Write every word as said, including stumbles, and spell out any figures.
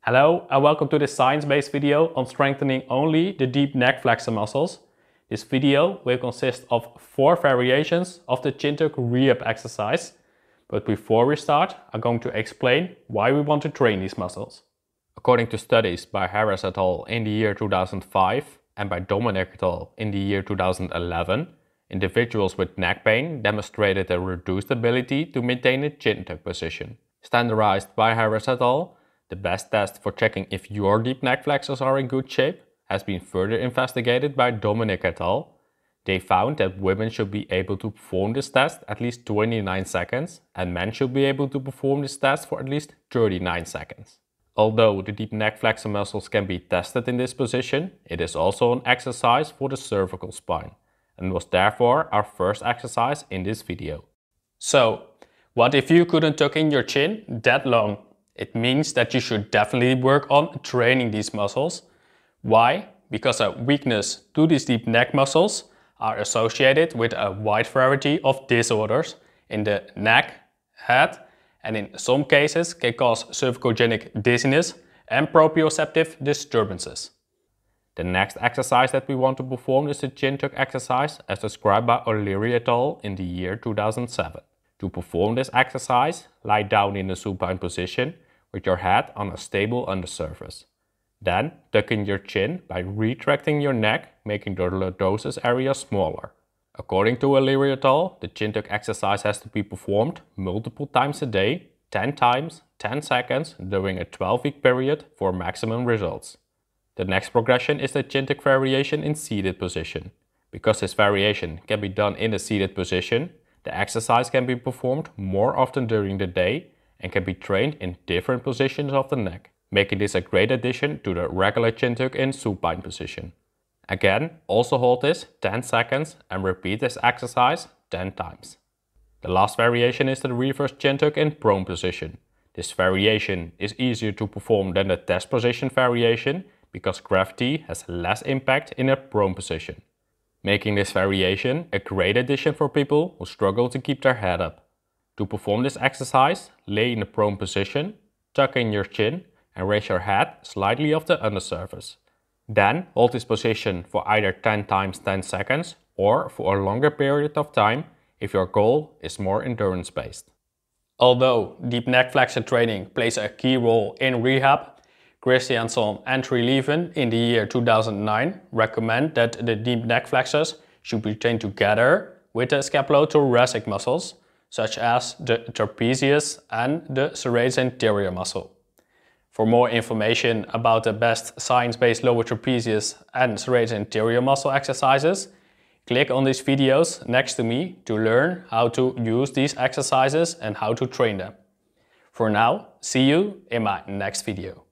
Hello and welcome to this science-based video on strengthening only the deep neck flexor muscles. This video will consist of four variations of the chin tuck rehab exercise. But before we start, I'm going to explain why we want to train these muscles. According to studies by Harris et al. In the year two thousand five and by Dominic et al. In the year two thousand eleven, individuals with neck pain demonstrated a reduced ability to maintain a chin tuck position. Standardized by Harris et al., the best test for checking if your deep neck flexors are in good shape has been further investigated by Dominic et al. They found that women should be able to perform this test at least twenty-nine seconds and men should be able to perform this test for at least thirty-nine seconds. Although the deep neck flexor muscles can be tested in this position, it is also an exercise for the cervical spine and was therefore our first exercise in this video. So, what if you couldn't tuck in your chin that long? It means that you should definitely work on training these muscles. Why? Because a weakness to these deep neck muscles are associated with a wide variety of disorders in the neck, head, and in some cases can cause cervicogenic dizziness and proprioceptive disturbances. The next exercise that we want to perform is the chin tuck exercise as described by O'Leary et al. In the year two thousand seven. To perform this exercise, lie down in a supine position with your head on a stable undersurface. Then tuck in your chin by retracting your neck, making the lordosis area smaller. According to O'Leary et al., the chin tuck exercise has to be performed multiple times a day, ten times, ten seconds during a twelve week period for maximum results. The next progression is the chin tuck variation in seated position. Because this variation can be done in a seated position, the exercise can be performed more often during the day and can be trained in different positions of the neck, making this a great addition to the regular chin tuck in supine position. Again, also hold this ten seconds and repeat this exercise ten times. The last variation is the reverse chin tuck in prone position. This variation is easier to perform than the test position variation because gravity has less impact in a prone position, making this variation a great addition for people who struggle to keep their head up. To perform this exercise, lay in a prone position, tuck in your chin and raise your head slightly off the undersurface. Then hold this position for either ten times ten seconds or for a longer period of time if your goal is more endurance based. Although deep neck flexor training plays a key role in rehab, Christianson and Treleaven in the year two thousand nine recommend that the deep neck flexors should be trained together with the scapulothoracic muscles, such as the trapezius and the serratus anterior muscle. For more information about the best science-based lower trapezius and serratus anterior muscle exercises, click on these videos next to me to learn how to use these exercises and how to train them. For now, see you in my next video.